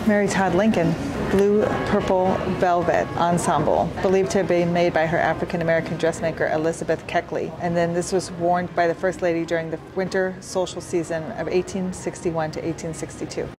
Mary Todd Lincoln, blue purple velvet ensemble, believed to have been made by her African-American dressmaker Elizabeth Keckley. And then this was worn by the First Lady during the winter social season of 1861 to 1862.